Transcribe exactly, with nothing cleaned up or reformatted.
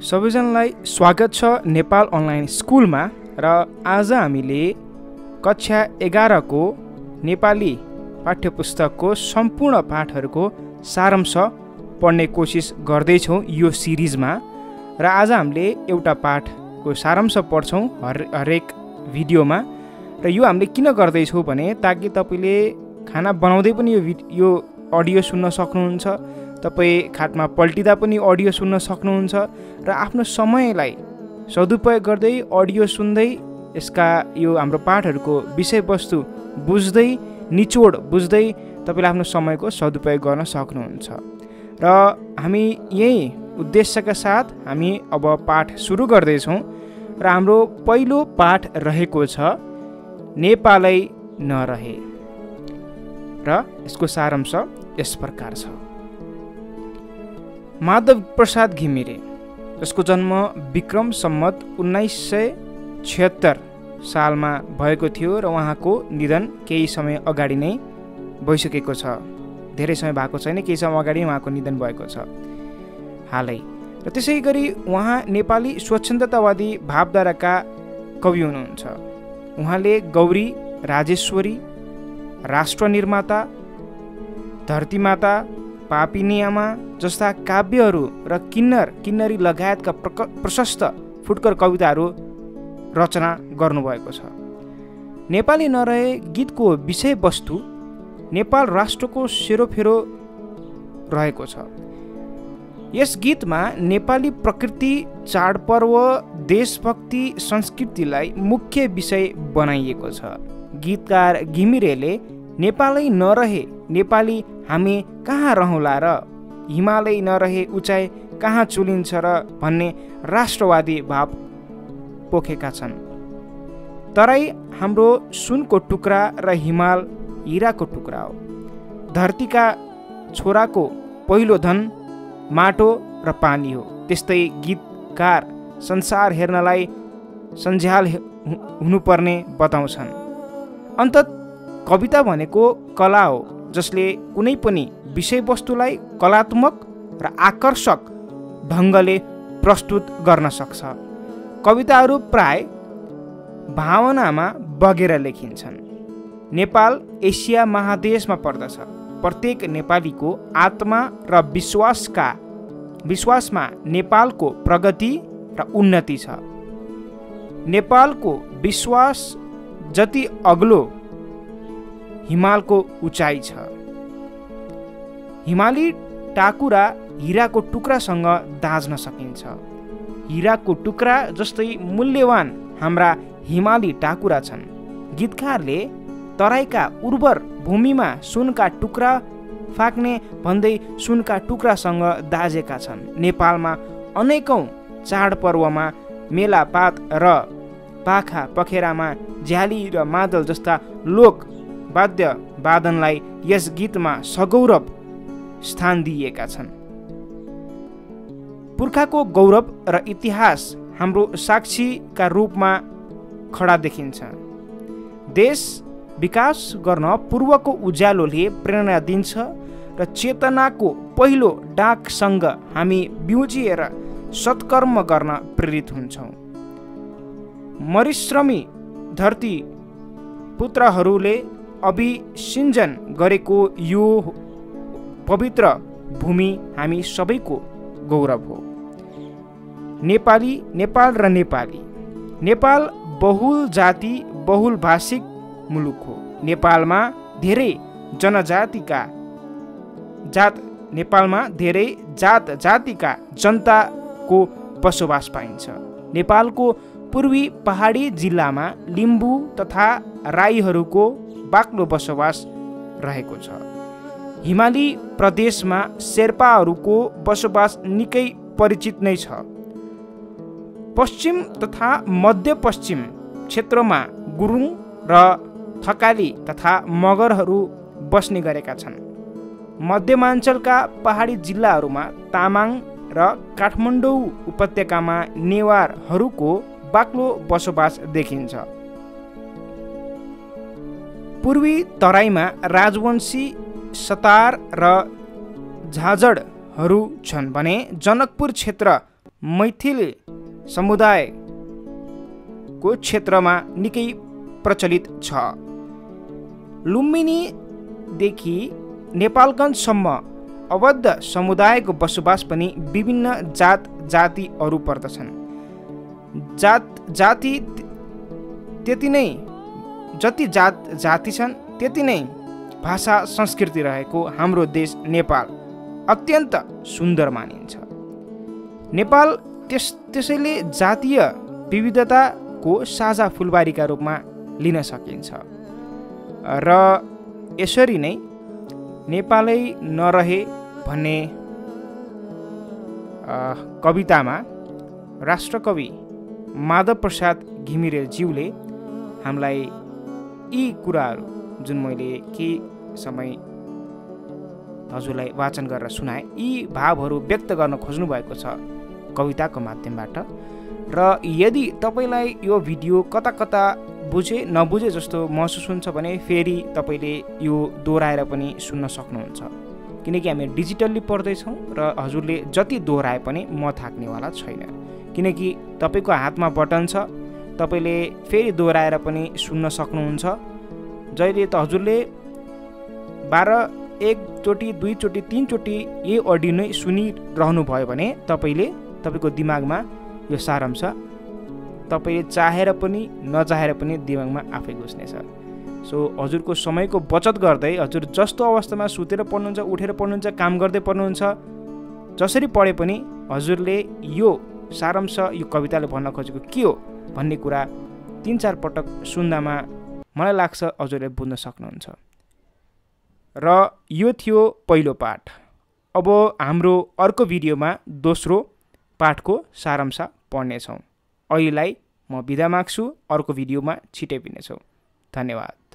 सबैजनालाई स्वागत छ नेपाल अनलाइन स्कुलमा र आज हामीले कक्षा एघार को नेपाली पाठ्यपुस्तकको सम्पूर्ण पाठहरूको सारांश पढ्ने कोसिस गर्दैछौँ यो सिरिजमा। र आज हामीले एउटा पाठको सारांश पढ्छौँ हर हरेक भिडियोमा। र यो हामीले किन गर्दैछौँ भने ताकि तपाईँले खाना बनाउँदै पनि यो यो अडियो सुन्न सक्नुहुन्छ, तपाईँ खाटमा पल्टिँदा पनि अडियो सुन्न सक्नुहुन्छ र आफ्नो समयलाई सदुपयोग गर्दै अडियो सुन्दै यसका यो हाम्रो पाठहरूको विषयवस्तु बुझ्दै निचोड बुझ्दै तपाईँले आफ्नो समयको सदुपयोग गर्न सक्नुहुन्छ। र हामी यही उद्देश्यका साथ हामी अब पाठ सुरु गर्दैछौँ र हाम्रो पहिलो पाठ रहेको छ नेपालै नरहे र यसको सारांश यस प्रकार छ। माधव प्रसाद घिमिरे, जसको जन्म विक्रम सम्मत उन्नाइस सय छिहत्तर सालमा भएको थियो र उहाँको निधन केही समय अगाडि नै भइसकेको छ। धेरै समय भएको छैन, केही समय अगाडि उहाँको निधन भएको छ हालै। र त्यसै गरी उहाँ नेपाली स्वच्छन्दतावादी भावधाराका कवि हुनुहुन्छ। उहाँले गौरी, राजेश्वरी, राष्ट्र निर्माता, धरतीमाता, पापिनी आमा जस्ता काव्यहरू र किन्नर किन्नरी लगायतका प्रशस्त फुटकर कविताहरू रचना गर्नुभएको छ। नेपाली नरहे गीतको विषयवस्तु नेपाल राष्ट्रको सेरोफेरो रहेको छ। यस गीतमा नेपाली प्रकृति, चाडपर्व, देशभक्ति, संस्कृतिलाई मुख्य विषय बनाइएको छ। गीतकार घिमिरेले नेपालै नरहे नेपाली हामी कहाँ रहौँला र हिमालय नरहे उचाइ कहाँ चुलिन्छ र भन्ने राष्ट्रवादी भाव पोखेका छन्। तराई हाम्रो सुनको टुक्रा र हिमाल हिराको टुक्रा हो। धरतीका छोराको पहिलो धन माटो र पानी हो। त्यस्तै गीतकार संसार हेर्नलाई सन्झ्याल हुनुपर्ने बताउँछन्। अन्तत कविता भनेको कला हो जसले कुनै पनि विषयवस्तुलाई कलात्मक र आकर्षक ढङ्गले प्रस्तुत गर्न सक्छ। कविताहरू प्राय भावनामा बगेर लेखिन्छन्। नेपाल एसिया महादेशमा पर्दछ। प्रत्येक नेपालीको आत्मा र विश्वासका विश्वासमा नेपालको प्रगति र उन्नति छ। नेपालको विश्वास जति अग्लो हिमालको उचाइ छ। हिमाली टाकुरा हिराको टुक्रासँग दाँच्न सकिन्छ। हिराको टुक्रा जस्तै मूल्यवान हाम्रा हिमाली टाकुरा छन्। गीतकारले तराईका उर्वर भूमिमा सुनका टुक्रा फाक्ने भन्दै सुनका टुक्रासँग दाजेका छन्। नेपालमा अनेकौं चाडपर्वमा मेलापात र पाखा पखेरामा झ्याली र मादल जस्ता लोक वाद्य वादनलाई यस गीतमा सगौरव स्थान दिएका छन्। पुर्खाको गौरव र इतिहास हाम्रो साक्षीका रूपमा खडा देखिन्छ। देश विकास गर्न पूर्वको उज्यालोले प्रेरणा दिन्छ र चेतनाको पहिलो डाकसँग हामी बिउजिएर सत्कर्म गर्न प्रेरित हुन्छौँ। मरिश्रमी धरती पुत्रहरूले अभिसिञ्चन गरेको यो पवित्र भूमि हामी सबैको गौरव हो। नेपाली, नेपाल र नेपाली। नेपाल बहुल जाति बहुल भाषिक मुलुक हो। नेपालमा धेरै जनजातिका जात नेपालमा धेरै जात जातिका जनताको बसोबास पाइन्छ। नेपालको पूर्वी पहाडी जिल्लामा लिम्बू तथा राईहरूको बाक्लो बसोबास रहेको छ। हिमाली प्रदेशमा शेर्पाहरूको बसोबास निकै परिचित नै छ। पश्चिम तथा मध्यपश्चिम क्षेत्रमा गुरुङ र थकाली तथा मगरहरू बस्ने गरेका छन्। मध्यमाञ्चलका पहाडी जिल्लाहरूमा तामाङ र काठमाडौँ उपत्यकामा नेवारहरूको बाक्लो बसोबास देखिन्छ। पूर्वी तराईमा राजवंशी सतार र झाजडहरू छन् भने जनकपुर क्षेत्र मैथिल समुदायको क्षेत्रमा निकै प्रचलित छ। लुम्बिनीदेखि नेपालगञ्जसम्म अवध समुदायको बसोबास पनि विभिन्न जात जातिहरू पर्दछन्। जात जाति त्यति नै जति जात जाति छन् त्यति नै भाषा संस्कृति रहेको हाम्रो देश नेपाल अत्यन्त सुन्दर मानिन्छ। नेपाल त्यस त्यसैले जातीय विविधताको साझा फुलबारीका रूपमा लिन सकिन्छ र यसरी नै नेपालै नरहे भन्ने कवितामा राष्ट्रकवि माधव प्रसाद घिमिरेज्यूले हामीलाई यी कुराहरू जुन मैले केही समय हजुरलाई वाचन गरेर सुनाएँ, यी भावहरू व्यक्त गर्न खोज्नु भएको छ कविताको माध्यमबाट। र यदि तपाईँलाई यो भिडियो कता कता बुझे नबुझे जस्तो महसुस हुन्छ भने फेरि तपाईँले यो दोहोऱ्याएर पनि सुन्न सक्नुहुन्छ, किनकि हामी डिजिटल्ली पढ्दैछौँ र हजुरले जति दोहोऱ्याए पनि म थाक्नेवाला छैन, किनकि तपाईँको हातमा बटन छ, तपाईँले फेरि दोहोऱ्याएर पनि सुन्न सक्नुहुन्छ। जहिले त हजुरले बाह्र एकचोटि दुईचोटि तिनचोटि यही अडियो नै सुनिरहनु भयो भने तपाईँले तपाईँको दिमागमा यो सारांश तपाईँले चाहेर पनि नचाहेर पनि दिमागमा आफै घुस्नेछ। सो हजुरको समयको बचत गर्दै हजुर जस्तो अवस्थामा सुतेर पढ्नुहुन्छ, उठेर पढ्नुहुन्छ, काम गर्दै पढ्नुहुन्छ, जसरी पढे पनि हजुरले यो सारांश यो कविताले भन्न खोजेको के हो भन्ने कुरा तिन चार पटक सुन्दामा मलाई लाग्छ हजुरले बुझ्न सक्नुहुन्छ। र यो थियो पहिलो पाठ। अब हाम्रो अर्को भिडियोमा दोस्रो पाठको सारांश पढ्नेछौँ। अहिलेलाई म बिदा माग्छु, अर्को भिडियोमा छिटै भेट्नेछौँ। धन्यवाद।